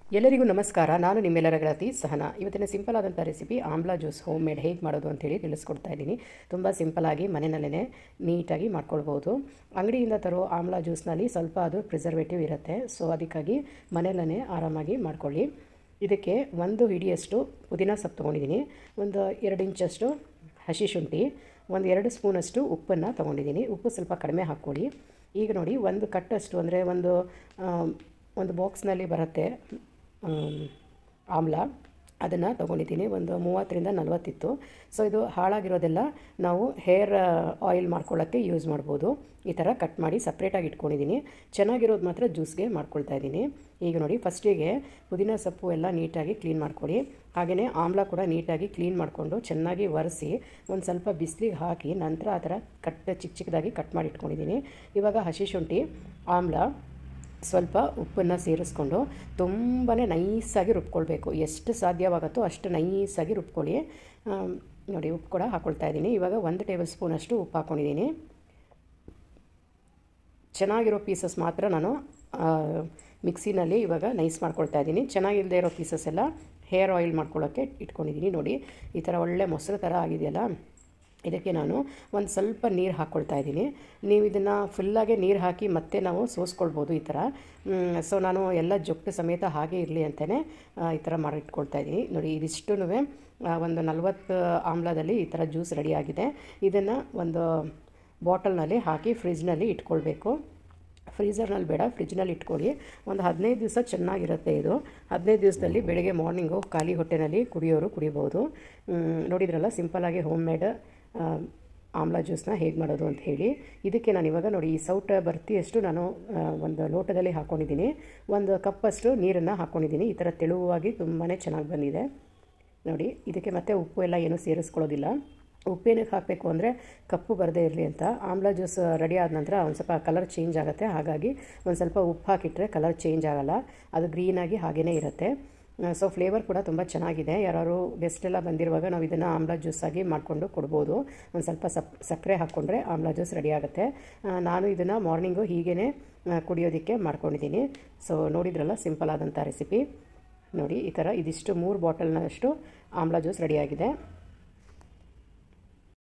ಎಲ್ಲರಿಗೂ ನಮಸ್ಕಾರ. ನಾನು ನಿಮ್ಮೆಲ್ಲರ ಗೆಳತಿ ಸಹನಾ. ಇವತ್ತಿನ ಸಿಂಪಲ್ ಆದಂಥ recipe amla juice homemade ಹೇಗೆ ಮಾಡೋದು ಅಂತೇಳಿ ತಿಳಿಸ್ಕೊಡ್ತಾ ಇದ್ದೀನಿ. ತುಂಬ ಸಿಂಪಲಾಗಿ ಮನೆಯಲ್ಲೇ ನೀಟಾಗಿ ಮಾಡ್ಕೊಳ್ಬೋದು. ಅಂಗಡಿಯಿಂದ ತರೋ ಆಮ್ಲಾ ಜ್ಯೂಸ್ನಲ್ಲಿ ಸ್ವಲ್ಪ ಅದು ಪ್ರಿಸರ್ವೇಟಿವ್ ಇರುತ್ತೆ. ಸೊ ಅದಕ್ಕಾಗಿ ಮನೆಯಲ್ಲೇ ಆರಾಮಾಗಿ ಮಾಡ್ಕೊಳ್ಳಿ. ಇದಕ್ಕೆ 1 ಹಿಡಿಯಷ್ಟು ಪುದೀನ ಸೊಪ್ಪು ತೊಗೊಂಡಿದ್ದೀನಿ, ಒಂದು 2 ಇಂಚಷ್ಟು ಹಸಿ ಶುಂಠಿ, ಒಂದು 2 ಸ್ಪೂನಷ್ಟು ಉಪ್ಪನ್ನು ತೊಗೊಂಡಿದ್ದೀನಿ. ಉಪ್ಪು ಸ್ವಲ್ಪ ಕಡಿಮೆ ಹಾಕ್ಕೊಳ್ಳಿ. ಈಗ ನೋಡಿ, ಒಂದು ಕಟ್ಟಷ್ಟು ಅಂದರೆ ಒಂದು ಬಾಕ್ಸ್ನಲ್ಲಿ ಬರುತ್ತೆ ಆಮ್ಲ, ಅದನ್ನು ತೊಗೊಂಡಿದ್ದೀನಿ. ಒಂದು 30ರಿಂದ 40 ಇತ್ತು. ಸೊ ಇದು ಹಾಳಾಗಿರೋದೆಲ್ಲ ನಾವು ಹೇರ್ ಆಯಿಲ್ ಮಾಡ್ಕೊಳ್ಳೋಕ್ಕೆ ಯೂಸ್ ಮಾಡ್ಬೋದು. ಈ ಥರ ಕಟ್ ಮಾಡಿ ಸಪ್ರೇಟಾಗಿ ಇಟ್ಕೊಂಡಿದ್ದೀನಿ. ಚೆನ್ನಾಗಿರೋದು ಮಾತ್ರ ಜ್ಯೂಸ್ಗೆ ಮಾಡ್ಕೊಳ್ತಾ ಇದ್ದೀನಿ. ಈಗ ನೋಡಿ, ಫಸ್ಟಿಗೆ ಪುದೀನ ಸೊಪ್ಪು ಎಲ್ಲ ನೀಟಾಗಿ ಕ್ಲೀನ್ ಮಾಡ್ಕೊಳ್ಳಿ. ಹಾಗೆಯೇ ಆಮ್ಲ ಕೂಡ ನೀಟಾಗಿ ಕ್ಲೀನ್ ಮಾಡಿಕೊಂಡು ಚೆನ್ನಾಗಿ ಒರೆಸಿ ಒಂದು ಸ್ವಲ್ಪ ಬಿಸಿಲಿಗೆ ಹಾಕಿ ನಂತರ ಆ ಥರ ಚಿಕ್ಕ ಚಿಕ್ಕದಾಗಿ ಕಟ್ ಮಾಡಿ ಇಟ್ಕೊಂಡಿದ್ದೀನಿ. ಇವಾಗ ಹಸಿ ಶುಂಠಿ, ಆಮ್ಲ, ಸ್ವಲ್ಪ ಉಪ್ಪನ್ನು ಸೇರಿಸ್ಕೊಂಡು ತುಂಬಾ ನೈಸಾಗಿ ರುಬ್ಕೊಳ್ಬೇಕು. ಎಷ್ಟು ಸಾಧ್ಯವಾಗುತ್ತೋ ಅಷ್ಟು ನೈಸಾಗಿ ರುಬ್ಕೊಳ್ಳಿ. ನೋಡಿ, ಉಪ್ಪು ಕೂಡ ಹಾಕ್ಕೊಳ್ತಾ ಇದ್ದೀನಿ. ಇವಾಗ 1 ಟೇಬಲ್ ಸ್ಪೂನಷ್ಟು ಉಪ್ಪು ಹಾಕ್ಕೊಂಡಿದ್ದೀನಿ. ಚೆನ್ನಾಗಿರೋ ಪೀಸಸ್ ಮಾತ್ರ ನಾನು ಮಿಕ್ಸಿನಲ್ಲಿ ಇವಾಗ ನೈಸ್ ಮಾಡ್ಕೊಳ್ತಾ ಇದ್ದೀನಿ. ಚೆನ್ನಾಗಿಲ್ಲದೆ ಇರೋ ಪೀಸಸ್ ಎಲ್ಲ ಹೇರ್ ಆಯಿಲ್ ಮಾಡ್ಕೊಳ್ಳೋಕ್ಕೆ ಇಟ್ಕೊಂಡಿದ್ದೀನಿ. ನೋಡಿ, ಈ ಥರ ಒಳ್ಳೆ ಮೊಸರು ಥರ ಆಗಿದೆಯಲ್ಲ, ಇದಕ್ಕೆ ನಾನು ಒಂದು ಸ್ವಲ್ಪ ನೀರು ಹಾಕ್ಕೊಳ್ತಾ ಇದ್ದೀನಿ. ನೀವು ಇದನ್ನು ಫುಲ್ಲಾಗೆ ನೀರು ಹಾಕಿ ಮತ್ತೆ ನಾವು ಸೋಸ್ಕೊಳ್ಬೋದು ಈ ಥರ. ಸೊ ನಾನು ಎಲ್ಲ ಜೊಟ್ಟು ಸಮೇತ ಹಾಗೆ ಇರಲಿ ಅಂತಲೇ ಈ ಥರ ಮಾಡಿಟ್ಕೊಳ್ತಾ ಇದ್ದೀನಿ. ನೋಡಿ, ಇದಿಷ್ಟು ಒಂದು 40 ಆಮ್ಲದಲ್ಲಿ ಈ ಥರ ಜ್ಯೂಸ್ ರೆಡಿಯಾಗಿದೆ. ಇದನ್ನು ಒಂದು ಬಾಟಲ್ನಲ್ಲಿ ಹಾಕಿ ಫ್ರಿಜ್ನಲ್ಲಿ ಇಟ್ಕೊಳ್ಬೇಕು. ಫ್ರೀಝರ್ನಲ್ಲಿ ಬೇಡ, ಫ್ರಿಜ್ನಲ್ಲಿ ಇಟ್ಕೊಳ್ಳಿ. ಒಂದು 15 ದಿವಸ ಚೆನ್ನಾಗಿರುತ್ತೆ ಇದು. 15 ದಿವಸದಲ್ಲಿ ಬೆಳಗ್ಗೆ ಮಾರ್ನಿಂಗು ಖಾಲಿ ಹೊಟ್ಟೆನಲ್ಲಿ ಕುಡಿಯೋರು ಕುಡಿಬೋದು. ನೋಡಿದ್ರಲ್ಲ, ಸಿಂಪಲ್ಲಾಗಿ ಹೋಮ್ ಮೇಡ್ ಆಮ್ಲಾ ಜ್ಯೂಸ್ನ ಹೇಗೆ ಮಾಡೋದು ಅಂತ ಹೇಳಿ. ಇದಕ್ಕೆ ನಾನು ಇವಾಗ ನೋಡಿ, ಈ ಸೌಟ ಬರ್ತಿಯಷ್ಟು ನಾನು ಒಂದು ಲೋಟದಲ್ಲಿ ಹಾಕ್ಕೊಂಡಿದ್ದೀನಿ. 1 ಕಪ್ಪಷ್ಟು ನೀರನ್ನು ಹಾಕ್ಕೊಂಡಿದ್ದೀನಿ. ಈ ಥರ ತೆಳುವಾಗಿ ತುಂಬಾ ಚೆನ್ನಾಗಿ ಬಂದಿದೆ. ನೋಡಿ, ಇದಕ್ಕೆ ಮತ್ತೆ ಉಪ್ಪು ಎಲ್ಲ ಏನೂ ಸೇರಿಸ್ಕೊಳ್ಳೋದಿಲ್ಲ. ಉಪ್ಪೇನಕ್ಕೆ ಹಾಕಬೇಕು ಅಂದರೆ ಕಪ್ಪು ಬರದೇ ಇರಲಿ ಅಂತ. ಆಮ್ಲಾ ಜ್ಯೂಸ್ ರೆಡಿ ಆದ ನಂತರ ಒಂದು ಸ್ವಲ್ಪ ಕಲರ್ ಚೇಂಜ್ ಆಗುತ್ತೆ. ಹಾಗಾಗಿ ಒಂದು ಸ್ವಲ್ಪ ಉಪ್ಪು ಹಾಕಿಟ್ರೆ ಕಲರ್ ಚೇಂಜ್ ಆಗೋಲ್ಲ, ಅದು ಗ್ರೀನಾಗಿ ಹಾಗೇ ಇರುತ್ತೆ. ಸೊ ಫ್ಲೇವರ್ ಕೂಡ ತುಂಬ ಚೆನ್ನಾಗಿದೆ. ಯಾರು ಗೆಸ್ಟ್ ಎಲ್ಲ ಬಂದಿರುವಾಗ ನಾವು ಇದನ್ನು ಆಮ್ಲಾ ಜ್ಯೂಸಾಗಿ ಮಾಡಿಕೊಂಡು ಕೊಡ್ಬೋದು. ಒಂದು ಸ್ವಲ್ಪ ಸಕ್ಕರೆ ಹಾಕ್ಕೊಂಡ್ರೆ ಆಮ್ಲಾ ಜ್ಯೂಸ್ ರೆಡಿ ಆಗುತ್ತೆ. ನಾನು ಇದನ್ನು ಮಾರ್ನಿಂಗು ಹೀಗೇ ಕುಡಿಯೋದಕ್ಕೆ ಮಾಡ್ಕೊಂಡಿದ್ದೀನಿ. ಸೊ ನೋಡಿದ್ರಲ್ಲ, ಸಿಂಪಲ್ ಆದಂಥ ರೆಸಿಪಿ. ನೋಡಿ, ಈ ಥರ ಇದಿಷ್ಟು 3 ಬಾಟಲ್ನಷ್ಟು ಆಮ್ಲಾ ಜ್ಯೂಸ್ ರೆಡಿಯಾಗಿದೆ.